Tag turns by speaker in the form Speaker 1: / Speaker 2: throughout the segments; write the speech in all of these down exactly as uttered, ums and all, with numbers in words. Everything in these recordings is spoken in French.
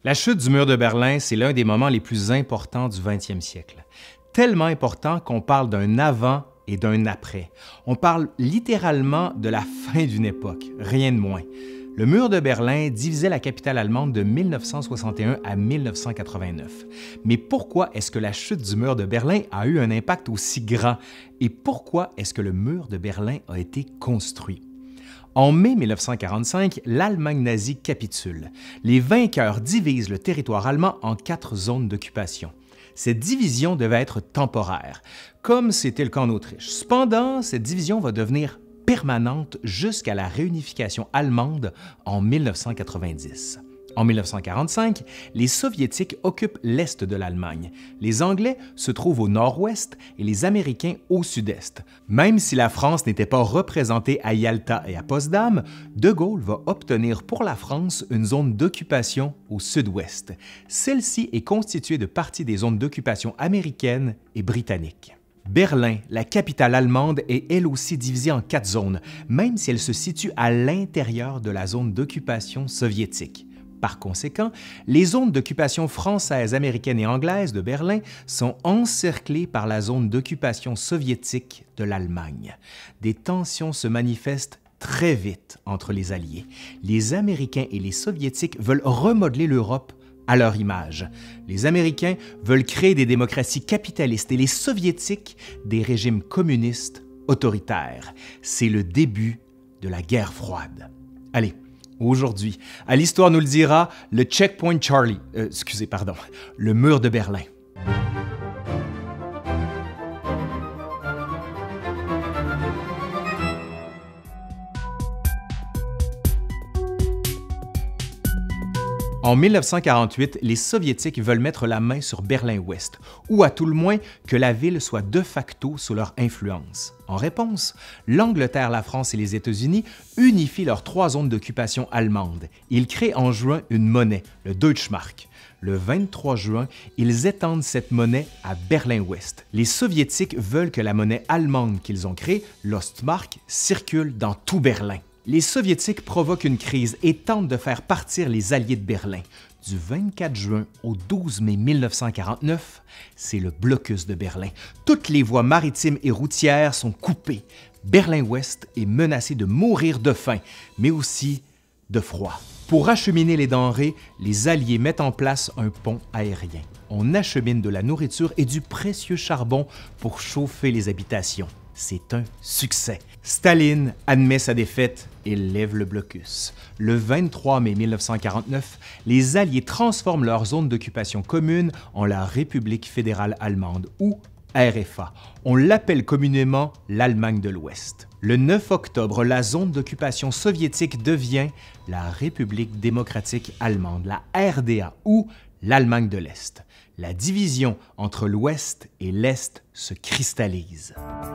Speaker 1: La chute du mur de Berlin, c'est l'un des moments les plus importants du vingtième siècle. Tellement important qu'on parle d'un avant et d'un après. On parle littéralement de la fin d'une époque, rien de moins. Le mur de Berlin divisait la capitale allemande de mille neuf cent soixante et un à mille neuf cent quatre-vingt-neuf. Mais pourquoi est-ce que la chute du mur de Berlin a eu un impact aussi grand? Et pourquoi est-ce que le mur de Berlin a été construit? En mai mille neuf cent quarante-cinq, l'Allemagne nazie capitule. Les vainqueurs divisent le territoire allemand en quatre zones d'occupation. Cette division devait être temporaire, comme c'était le cas en Autriche. Cependant, cette division va devenir permanente jusqu'à la réunification allemande en mille neuf cent quatre-vingt-dix. En mille neuf cent quarante-cinq, les Soviétiques occupent l'est de l'Allemagne. Les Anglais se trouvent au nord-ouest et les Américains au sud-est. Même si la France n'était pas représentée à Yalta et à Potsdam, De Gaulle va obtenir pour la France une zone d'occupation au sud-ouest. Celle-ci est constituée de parties des zones d'occupation américaines et britanniques. Berlin, la capitale allemande, est elle aussi divisée en quatre zones, même si elle se situe à l'intérieur de la zone d'occupation soviétique. Par conséquent, les zones d'occupation française, américaine et anglaise de Berlin sont encerclées par la zone d'occupation soviétique de l'Allemagne. Des tensions se manifestent très vite entre les Alliés. Les Américains et les Soviétiques veulent remodeler l'Europe à leur image. Les Américains veulent créer des démocraties capitalistes et les Soviétiques des régimes communistes autoritaires. C'est le début de la guerre froide. Allez, aujourd'hui, à l'Histoire nous le dira, le Checkpoint Charlie, euh, excusez, pardon, le mur de Berlin. En mille neuf cent quarante-huit, les Soviétiques veulent mettre la main sur Berlin-Ouest, ou à tout le moins que la ville soit de facto sous leur influence. En réponse, l'Angleterre, la France et les États-Unis unifient leurs trois zones d'occupation allemandes. Ils créent en juin une monnaie, le Deutschmark. Le vingt-trois juin, ils étendent cette monnaie à Berlin-Ouest. Les Soviétiques veulent que la monnaie allemande qu'ils ont créée, l'Ostmark, circule dans tout Berlin. Les Soviétiques provoquent une crise et tentent de faire partir les Alliés de Berlin. Du vingt-quatre juin au douze mai mille neuf cent quarante-neuf, c'est le blocus de Berlin. Toutes les voies maritimes et routières sont coupées. Berlin-Ouest est menacé de mourir de faim, mais aussi de froid. Pour acheminer les denrées, les Alliés mettent en place un pont aérien. On achemine de la nourriture et du précieux charbon pour chauffer les habitations. C'est un succès. Staline admet sa défaite et lève le blocus. Le vingt-trois mai mille neuf cent quarante-neuf, les Alliés transforment leur zone d'occupation commune en la République fédérale allemande, ou R F A. On l'appelle communément l'Allemagne de l'Ouest. Le neuf octobre, la zone d'occupation soviétique devient la République démocratique allemande, la R D A, ou l'Allemagne de l'Est. La division entre l'Ouest et l'Est se cristallise.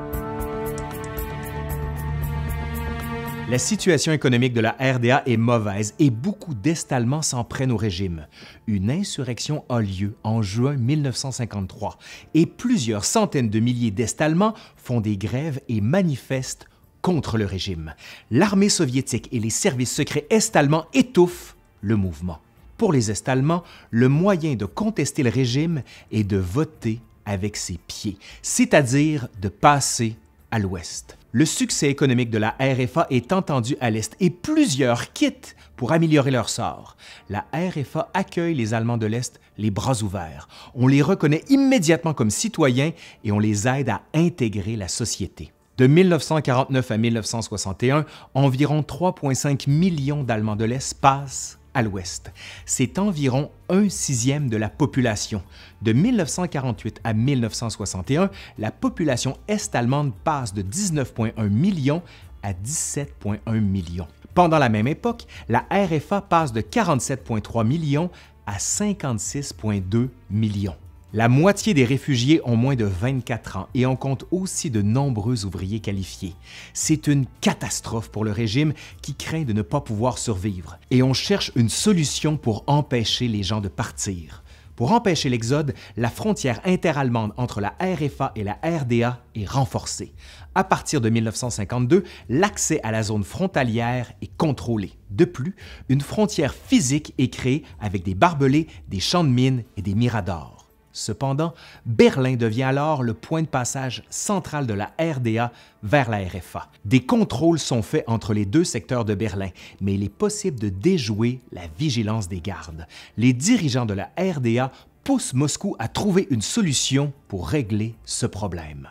Speaker 1: La situation économique de la R D A est mauvaise et beaucoup d'Est-Allemands s'en prennent au régime. Une insurrection a lieu en juin mille neuf cent cinquante-trois et plusieurs centaines de milliers d'Est-Allemands font des grèves et manifestent contre le régime. L'armée soviétique et les services secrets est-allemands étouffent le mouvement. Pour les Est-Allemands, le moyen de contester le régime est de voter avec ses pieds, c'est-à-dire de passer à l'Ouest. Le succès économique de la R F A est entendu à l'Est et plusieurs quittent pour améliorer leur sort. La R F A accueille les Allemands de l'Est les bras ouverts. On les reconnaît immédiatement comme citoyens et on les aide à intégrer la société. De mille neuf cent quarante-neuf à mille neuf cent soixante et un, environ trois virgule cinq millions d'Allemands de l'Est passent à l'Ouest. C'est environ un sixième de la population. De mille neuf cent quarante-huit à mille neuf cent soixante et un, la population est-allemande passe de dix-neuf virgule un millions à dix-sept virgule un millions. Pendant la même époque, la R F A passe de quarante-sept virgule trois millions à cinquante-six virgule deux millions. La moitié des réfugiés ont moins de vingt-quatre ans et on compte aussi de nombreux ouvriers qualifiés. C'est une catastrophe pour le régime qui craint de ne pas pouvoir survivre et on cherche une solution pour empêcher les gens de partir. Pour empêcher l'exode, la frontière interallemande entre la R F A et la R D A est renforcée. À partir de mille neuf cent cinquante-deux, l'accès à la zone frontalière est contrôlé. De plus, une frontière physique est créée avec des barbelés, des champs de mines et des miradors. Cependant, Berlin devient alors le point de passage central de la R D A vers la R F A. Des contrôles sont faits entre les deux secteurs de Berlin, mais il est possible de déjouer la vigilance des gardes. Les dirigeants de la R D A poussent Moscou à trouver une solution pour régler ce problème.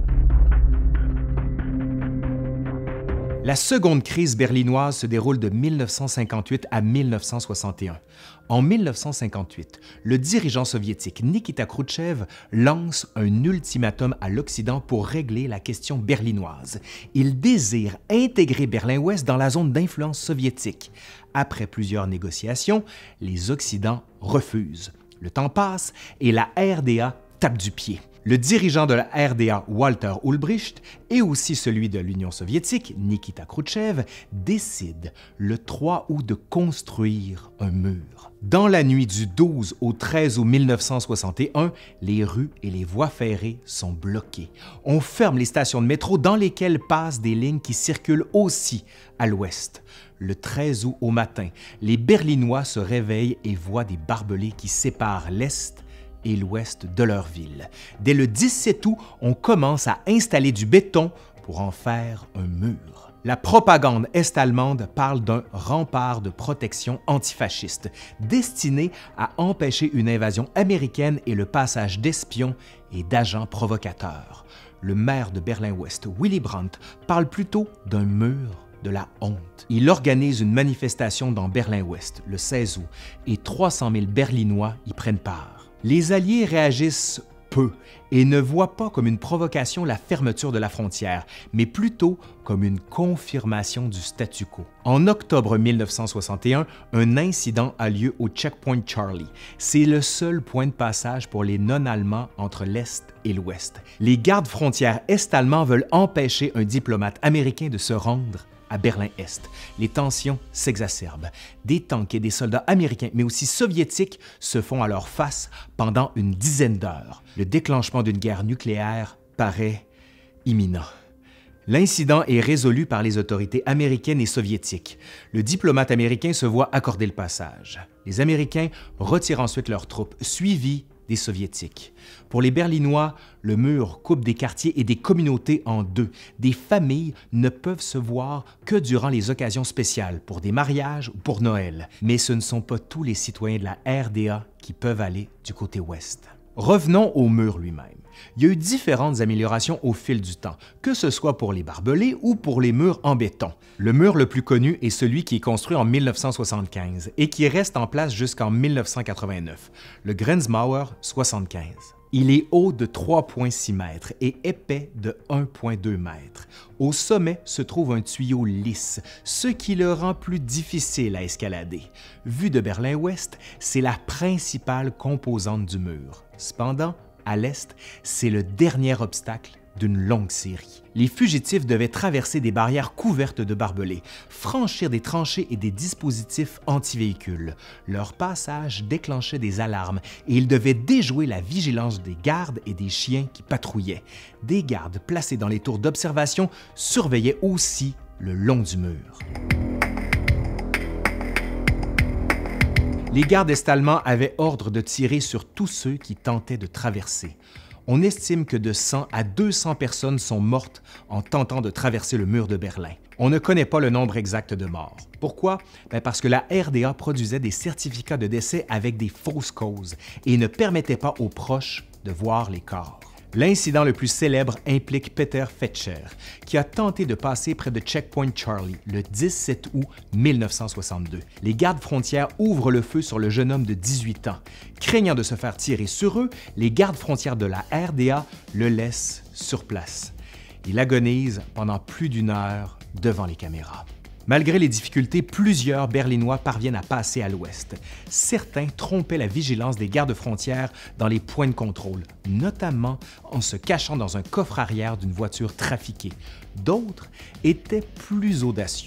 Speaker 1: La seconde crise berlinoise se déroule de mille neuf cent cinquante-huit à mille neuf cent soixante et un. En mille neuf cent cinquante-huit, le dirigeant soviétique Nikita Khrouchtchev lance un ultimatum à l'Occident pour régler la question berlinoise. Il désire intégrer Berlin-Ouest dans la zone d'influence soviétique. Après plusieurs négociations, les Occidents refusent. Le temps passe et la R D A tape du pied. Le dirigeant de la R D A, Walter Ulbricht, et aussi celui de l'Union soviétique, Nikita Khrouchtchev, décident le trois août de construire un mur. Dans la nuit du douze au treize août mille neuf cent soixante et un, les rues et les voies ferrées sont bloquées. On ferme les stations de métro dans lesquelles passent des lignes qui circulent aussi à l'ouest. Le treize août au matin, les Berlinois se réveillent et voient des barbelés qui séparent l'est et l'ouest de leur ville. Dès le dix-sept août, on commence à installer du béton pour en faire un mur. La propagande est-allemande parle d'un rempart de protection antifasciste destiné à empêcher une invasion américaine et le passage d'espions et d'agents provocateurs. Le maire de Berlin-Ouest, Willy Brandt, parle plutôt d'un mur de la honte. Il organise une manifestation dans Berlin-Ouest le seize août et trois cent mille Berlinois y prennent part. Les Alliés réagissent peu et ne voient pas comme une provocation la fermeture de la frontière, mais plutôt comme une confirmation du statu quo. En octobre mille neuf cent soixante et un, un incident a lieu au Checkpoint Charlie. C'est le seul point de passage pour les non-allemands entre l'Est et l'Ouest. Les gardes frontières est-allemands veulent empêcher un diplomate américain de se rendre à Berlin-Est. Les tensions s'exacerbent. Des tanks et des soldats américains, mais aussi soviétiques, se font alors face pendant une dizaine d'heures. Le déclenchement d'une guerre nucléaire paraît imminent. L'incident est résolu par les autorités américaines et soviétiques. Le diplomate américain se voit accorder le passage. Les Américains retirent ensuite leurs troupes, suivis des Soviétiques. Pour les Berlinois, le mur coupe des quartiers et des communautés en deux. Des familles ne peuvent se voir que durant les occasions spéciales, pour des mariages ou pour Noël. Mais ce ne sont pas tous les citoyens de la R D A qui peuvent aller du côté ouest. Revenons au mur lui-même. Il y a eu différentes améliorations au fil du temps, que ce soit pour les barbelés ou pour les murs en béton. Le mur le plus connu est celui qui est construit en mille neuf cent soixante-quinze et qui reste en place jusqu'en mille neuf cent quatre-vingt-neuf, le Grenzmauer soixante-quinze. Il est haut de trois virgule six mètres et épais de un virgule deux mètres. Au sommet se trouve un tuyau lisse, ce qui le rend plus difficile à escalader. Vu de Berlin-Ouest, c'est la principale composante du mur. Cependant, à l'est, c'est le dernier obstacle d'une longue série. Les fugitifs devaient traverser des barrières couvertes de barbelés, franchir des tranchées et des dispositifs anti-véhicules. Leur passage déclenchait des alarmes et ils devaient déjouer la vigilance des gardes et des chiens qui patrouillaient. Des gardes placés dans les tours d'observation surveillaient aussi le long du mur. Les gardes est-allemands avaient ordre de tirer sur tous ceux qui tentaient de traverser. On estime que de cent à deux cents personnes sont mortes en tentant de traverser le mur de Berlin. On ne connaît pas le nombre exact de morts. Pourquoi? Bien parce que la R D A produisait des certificats de décès avec des fausses causes et ne permettait pas aux proches de voir les corps. L'incident le plus célèbre implique Peter Fetscher, qui a tenté de passer près de Checkpoint Charlie le dix-sept août mille neuf cent soixante-deux. Les gardes frontières ouvrent le feu sur le jeune homme de dix-huit ans. Craignant de se faire tirer sur eux, les gardes frontières de la R D A le laissent sur place. Il agonise pendant plus d'une heure devant les caméras. Malgré les difficultés, plusieurs Berlinois parviennent à passer à l'ouest. Certains trompaient la vigilance des gardes frontières dans les points de contrôle, notamment en se cachant dans un coffre arrière d'une voiture trafiquée. D'autres étaient plus audacieux.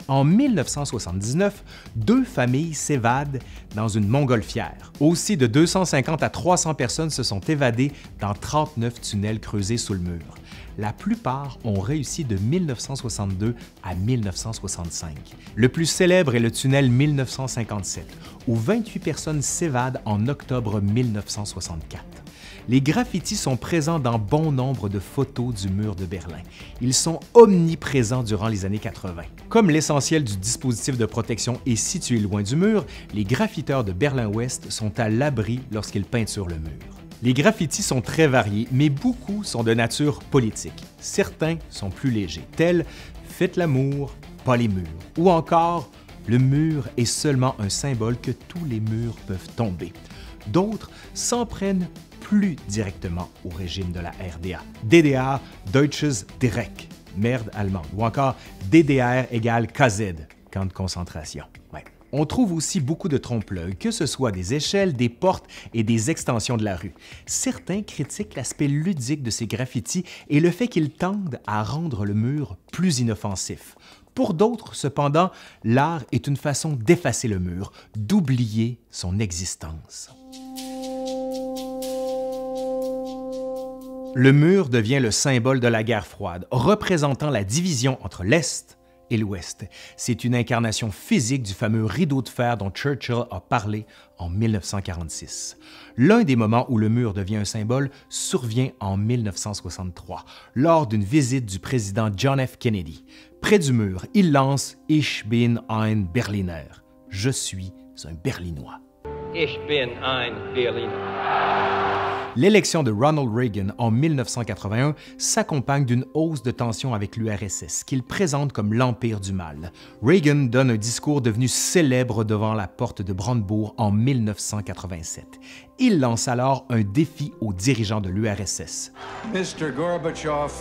Speaker 1: En mille neuf cent soixante-dix-neuf, deux familles s'évadent dans une montgolfière. Aussi, de deux cent cinquante à trois cents personnes se sont évadées dans trente-neuf tunnels creusés sous le mur. La plupart ont réussi de mille neuf cent soixante-deux à mille neuf cent soixante-cinq. Le plus célèbre est le tunnel mille neuf cent cinquante-sept, où vingt-huit personnes s'évadent en octobre mille neuf cent soixante-quatre. Les graffitis sont présents dans bon nombre de photos du mur de Berlin. Ils sont omniprésents durant les années quatre-vingt. Comme l'essentiel du dispositif de protection est situé loin du mur, les graffiteurs de Berlin-Ouest sont à l'abri lorsqu'ils peinturent le mur. Les graffitis sont très variés, mais beaucoup sont de nature politique. Certains sont plus légers, tels « Faites l'amour, pas les murs » ou encore « Le mur est seulement un symbole que tous les murs peuvent tomber ». D'autres s'en prennent plus directement au régime de la R D A. D D R, Deutsches Dreck, merde allemande, ou encore D D R égale K Z, camp de concentration. Ouais. On trouve aussi beaucoup de trompe-l'œil, que ce soit des échelles, des portes et des extensions de la rue. Certains critiquent l'aspect ludique de ces graffitis et le fait qu'ils tendent à rendre le mur plus inoffensif. Pour d'autres, cependant, l'art est une façon d'effacer le mur, d'oublier son existence. Le mur devient le symbole de la guerre froide, représentant la division entre l'Est et l'Ouest. C'est une incarnation physique du fameux rideau de fer dont Churchill a parlé en mille neuf cent quarante-six. L'un des moments où le mur devient un symbole survient en mille neuf cent soixante-trois, lors d'une visite du président John F. Kennedy. Près du mur, il lance « Ich bin ein Berliner » « Je suis un Berlinois ».
Speaker 2: Ich bin ein Berliner.
Speaker 1: L'élection de Ronald Reagan en mille neuf cent quatre-vingt-un s'accompagne d'une hausse de tension avec l'U R S S, qu'il présente comme l'empire du mal. Reagan donne un discours devenu célèbre devant la porte de Brandebourg en mille neuf cent quatre-vingt-sept. Il lance alors un défi aux dirigeants de l'U R S S.
Speaker 3: Mister Gorbachev,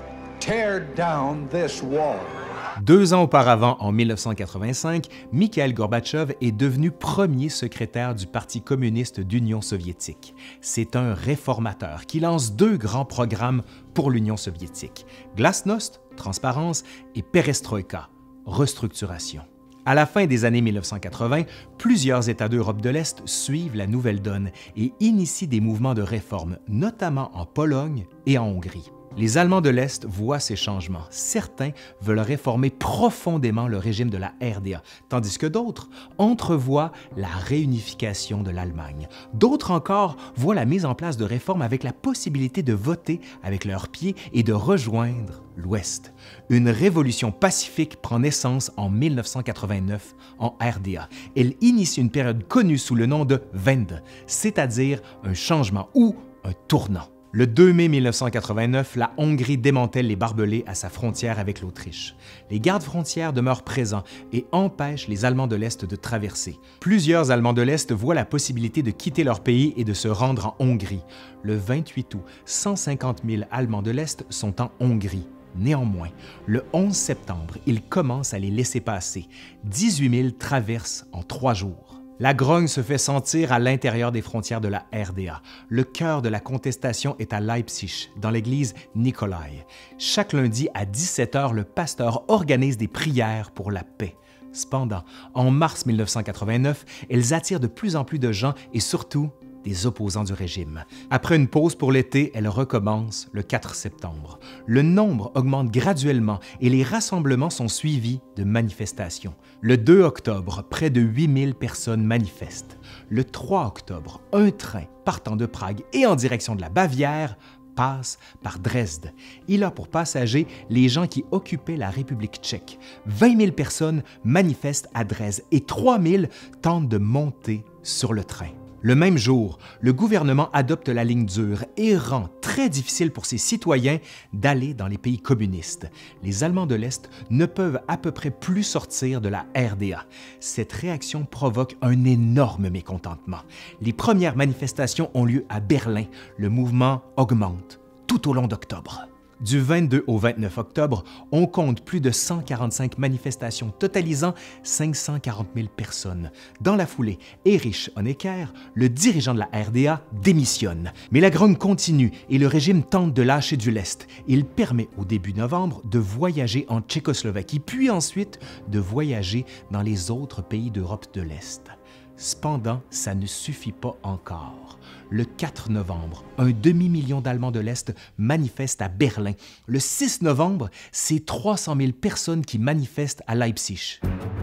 Speaker 3: tear down this wall.
Speaker 1: Deux ans auparavant, en mille neuf cent quatre-vingt-cinq, Mikhail Gorbatchev est devenu premier secrétaire du Parti communiste d'Union soviétique. C'est un réformateur qui lance deux grands programmes pour l'Union soviétique, Glasnost, transparence, et Perestroïka, restructuration. À la fin des années mille neuf cent quatre-vingt, plusieurs États d'Europe de l'Est suivent la nouvelle donne et initient des mouvements de réforme, notamment en Pologne et en Hongrie. Les Allemands de l'Est voient ces changements. Certains veulent réformer profondément le régime de la R D A, tandis que d'autres entrevoient la réunification de l'Allemagne. D'autres encore voient la mise en place de réformes avec la possibilité de voter avec leurs pieds et de rejoindre l'Ouest. Une révolution pacifique prend naissance en mille neuf cent quatre-vingt-neuf en R D A. Elle initie une période connue sous le nom de Wende, c'est-à-dire un changement ou un tournant. Le deux mai mille neuf cent quatre-vingt-neuf, la Hongrie démantèle les barbelés à sa frontière avec l'Autriche. Les gardes frontières demeurent présents et empêchent les Allemands de l'Est de traverser. Plusieurs Allemands de l'Est voient la possibilité de quitter leur pays et de se rendre en Hongrie. Le vingt-huit août, cent cinquante mille Allemands de l'Est sont en Hongrie. Néanmoins, le onze septembre, ils commencent à les laisser passer. dix-huit mille traversent en trois jours. La grogne se fait sentir à l'intérieur des frontières de la R D A. Le cœur de la contestation est à Leipzig, dans l'église Nikolai. Chaque lundi à dix-sept heures, le pasteur organise des prières pour la paix. Cependant, en mars mille neuf cent quatre-vingt-neuf, elles attirent de plus en plus de gens et surtout des opposants du régime. Après une pause pour l'été, elles recommencent le quatre septembre. Le nombre augmente graduellement et les rassemblements sont suivis de manifestations. Le deux octobre, près de huit mille personnes manifestent. Le trois octobre, un train partant de Prague et en direction de la Bavière passe par Dresde. Il a pour passagers les gens qui occupaient la République tchèque. vingt mille personnes manifestent à Dresde et trois mille tentent de monter sur le train. Le même jour, le gouvernement adopte la ligne dure et rend très difficile pour ses citoyens d'aller dans les pays communistes. Les Allemands de l'Est ne peuvent à peu près plus sortir de la R D A. Cette réaction provoque un énorme mécontentement. Les premières manifestations ont lieu à Berlin. Le mouvement augmente tout au long d'octobre. Du vingt-deux au vingt-neuf octobre, on compte plus de cent quarante-cinq manifestations totalisant cinq cent quarante mille personnes. Dans la foulée, Erich Honecker, le dirigeant de la R D A, démissionne. Mais la grogne continue et le régime tente de lâcher du lest. Il permet au début novembre de voyager en Tchécoslovaquie, puis ensuite de voyager dans les autres pays d'Europe de l'Est. Cependant, ça ne suffit pas encore. Le quatre novembre, un demi-million d'Allemands de l'Est manifestent à Berlin. Le six novembre, c'est trois cent mille personnes qui manifestent à Leipzig.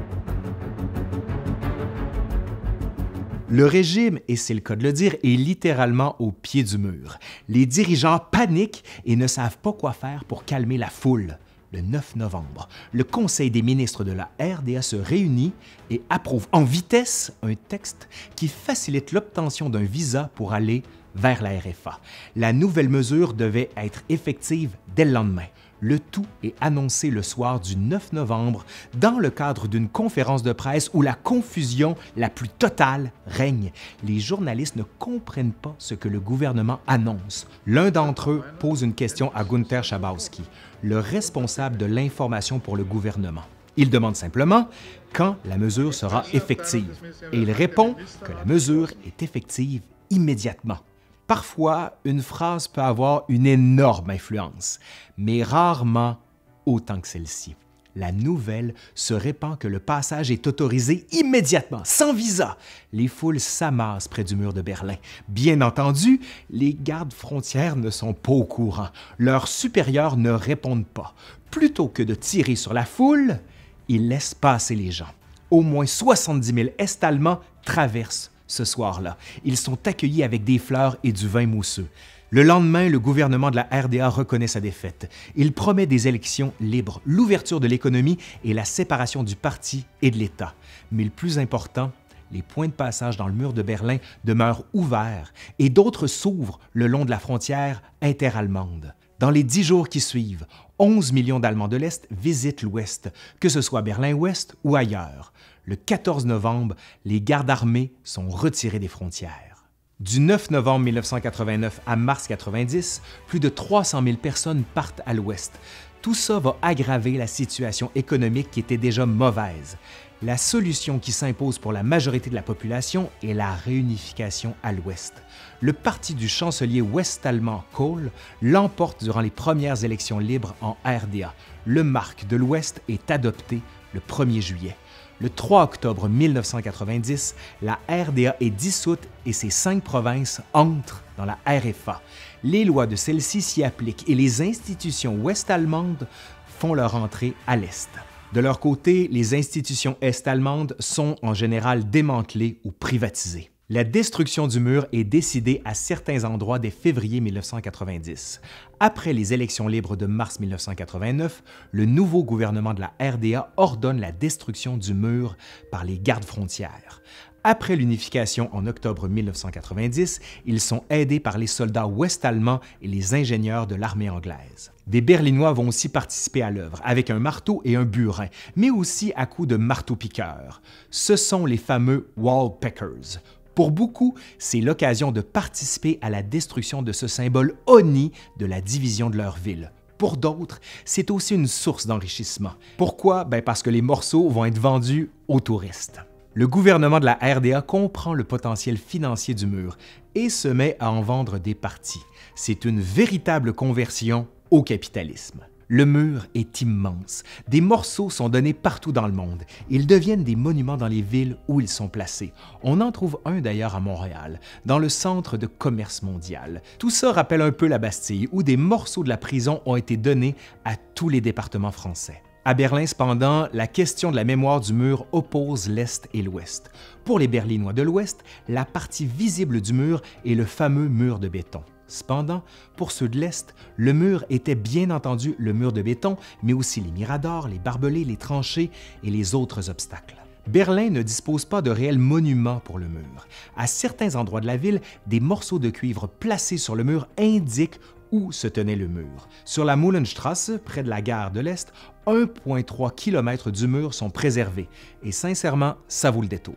Speaker 1: Le régime, et c'est le cas de le dire, est littéralement au pied du mur. Les dirigeants paniquent et ne savent pas quoi faire pour calmer la foule. Le neuf novembre, le Conseil des ministres de la R D A se réunit et approuve en vitesse un texte qui facilite l'obtention d'un visa pour aller vers la R F A. La nouvelle mesure devait être effective dès le lendemain. Le tout est annoncé le soir du neuf novembre dans le cadre d'une conférence de presse où la confusion la plus totale règne. Les journalistes ne comprennent pas ce que le gouvernement annonce. L'un d'entre eux pose une question à Gunther Schabowski, le responsable de l'information pour le gouvernement. Il demande simplement quand la mesure sera effective et il répond que la mesure est effective immédiatement. Parfois, une phrase peut avoir une énorme influence, mais rarement autant que celle-ci. La nouvelle se répand que le passage est autorisé immédiatement, sans visa. Les foules s'amassent près du mur de Berlin. Bien entendu, les gardes frontières ne sont pas au courant. Leurs supérieurs ne répondent pas. Plutôt que de tirer sur la foule, ils laissent passer les gens. Au moins soixante-dix mille Est-Allemands traversent ce soir-là. Ils sont accueillis avec des fleurs et du vin mousseux. Le lendemain, le gouvernement de la R D A reconnaît sa défaite. Il promet des élections libres, l'ouverture de l'économie et la séparation du parti et de l'État. Mais le plus important, les points de passage dans le mur de Berlin demeurent ouverts et d'autres s'ouvrent le long de la frontière interallemande. Dans les dix jours qui suivent, onze millions d'Allemands de l'Est visitent l'Ouest, que ce soit Berlin-Ouest ou ailleurs. Le quatorze novembre, les gardes armés sont retirés des frontières. Du neuf novembre mille neuf cent quatre-vingt-neuf à mars quatre-vingt-dix, plus de trois cent mille personnes partent à l'Ouest. Tout ça va aggraver la situation économique qui était déjà mauvaise. La solution qui s'impose pour la majorité de la population est la réunification à l'Ouest. Le parti du chancelier ouest-allemand Kohl l'emporte durant les premières élections libres en R D A. Le Mark de l'Ouest est adopté le premier juillet. Le trois octobre mille neuf cent quatre-vingt-dix, la R D A est dissoute et ses cinq provinces entrent dans la R F A. Les lois de celle-ci s'y appliquent et les institutions ouest-allemandes font leur entrée à l'Est. De leur côté, les institutions est-allemandes sont en général démantelées ou privatisées. La destruction du mur est décidée à certains endroits dès février mille neuf cent quatre-vingt-dix. Après les élections libres de mars mille neuf cent quatre-vingt-neuf, le nouveau gouvernement de la R D A ordonne la destruction du mur par les gardes frontières. Après l'unification en octobre mille neuf cent quatre-vingt-dix, ils sont aidés par les soldats ouest-allemands et les ingénieurs de l'armée anglaise. Des Berlinois vont aussi participer à l'œuvre, avec un marteau et un burin, mais aussi à coups de marteau-piqueur. Ce sont les fameux Wallpeckers. Pour beaucoup, c'est l'occasion de participer à la destruction de ce symbole honni de la division de leur ville. Pour d'autres, c'est aussi une source d'enrichissement. Pourquoi? Ben parce que les morceaux vont être vendus aux touristes. Le gouvernement de la R D A comprend le potentiel financier du mur et se met à en vendre des parties. C'est une véritable conversion au capitalisme. Le mur est immense. Des morceaux sont donnés partout dans le monde. Ils deviennent des monuments dans les villes où ils sont placés. On en trouve un d'ailleurs à Montréal, dans le centre de commerce mondial. Tout ça rappelle un peu la Bastille, où des morceaux de la prison ont été donnés à tous les départements français. À Berlin, cependant, la question de la mémoire du mur oppose l'Est et l'Ouest. Pour les Berlinois de l'Ouest, la partie visible du mur est le fameux mur de béton. Cependant, pour ceux de l'Est, le mur était bien entendu le mur de béton, mais aussi les miradors, les barbelés, les tranchées et les autres obstacles. Berlin ne dispose pas de réels monuments pour le mur. À certains endroits de la ville, des morceaux de cuivre placés sur le mur indiquent où se tenait le mur. Sur la Mullenstrasse, près de la gare de l'Est, un virgule trois kilomètres du mur sont préservés et sincèrement, ça vaut le détour.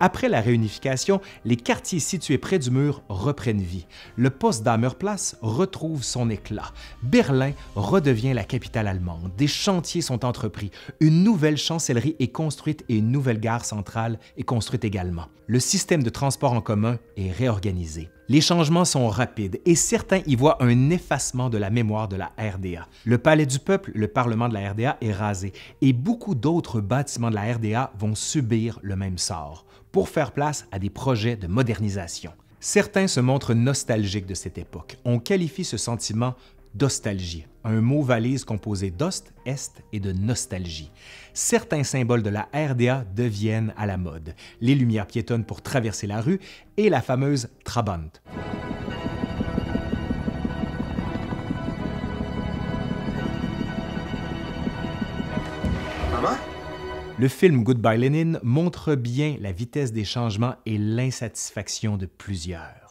Speaker 1: Après la réunification, les quartiers situés près du mur reprennent vie. Le Potsdamer-Platz retrouve son éclat. Berlin redevient la capitale allemande. Des chantiers sont entrepris. Une nouvelle chancellerie est construite et une nouvelle gare centrale est construite également. Le système de transport en commun est réorganisé. Les changements sont rapides et certains y voient un effacement de la mémoire de la R D A. Le Palais du Peuple, le Parlement de la R D A, est rasé et beaucoup d'autres bâtiments de la R D A vont subir le même sort pour faire place à des projets de modernisation. Certains se montrent nostalgiques de cette époque. On qualifie ce sentiment d'ostalgie, un mot valise composé d'ost, est et de nostalgie. Certains symboles de la R D A deviennent à la mode. Les lumières piétonnes pour traverser la rue et la fameuse Trabant.
Speaker 4: Maman?
Speaker 1: Le film Goodbye Lenin montre bien la vitesse des changements et l'insatisfaction de plusieurs.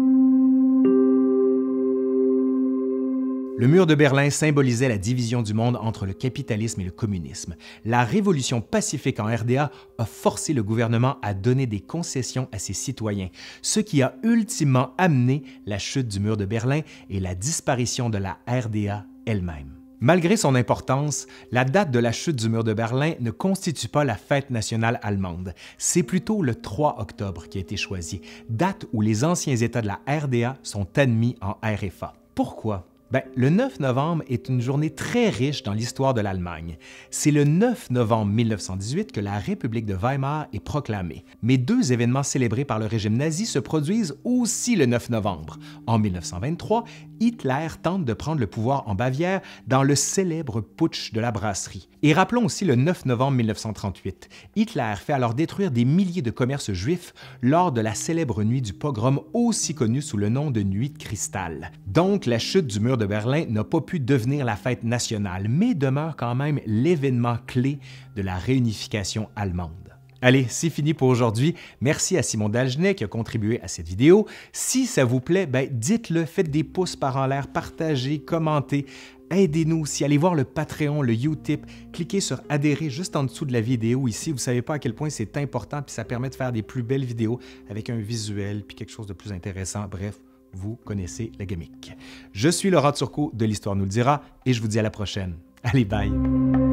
Speaker 1: Le mur de Berlin symbolisait la division du monde entre le capitalisme et le communisme. La révolution pacifique en R D A a forcé le gouvernement à donner des concessions à ses citoyens, ce qui a ultimement amené la chute du mur de Berlin et la disparition de la R D A elle-même. Malgré son importance, la date de la chute du mur de Berlin ne constitue pas la fête nationale allemande. C'est plutôt le trois octobre qui a été choisi, date où les anciens États de la R D A sont admis en R F A. Pourquoi? Ben, le neuf novembre est une journée très riche dans l'histoire de l'Allemagne. C'est le neuf novembre mille neuf cent dix-huit que la République de Weimar est proclamée. Mais deux événements célébrés par le régime nazi se produisent aussi le neuf novembre. En mille neuf cent vingt-trois, Hitler tente de prendre le pouvoir en Bavière dans le célèbre putsch de la brasserie. Et rappelons aussi le neuf novembre mille neuf cent trente-huit. Hitler fait alors détruire des milliers de commerces juifs lors de la célèbre nuit du pogrom, aussi connue sous le nom de Nuit de cristal. Donc la chute du mur de Berlin n'a pas pu devenir la fête nationale, mais demeure quand même l'événement clé de la réunification allemande. Allez, c'est fini pour aujourd'hui. Merci à Simon Dagenet qui a contribué à cette vidéo. Si ça vous plaît, ben dites-le, faites des pouces par en l'air, partagez, commentez. Aidez-nous aussi, allez voir le Patreon, le Utip, cliquez sur adhérer juste en dessous de la vidéo ici. Vous ne savez pas à quel point c'est important, puis ça permet de faire des plus belles vidéos avec un visuel, puis quelque chose de plus intéressant. Bref, vous connaissez la gimmick. Je suis Laurent Turcot de l'Histoire nous le dira et je vous dis à la prochaine. Allez, bye!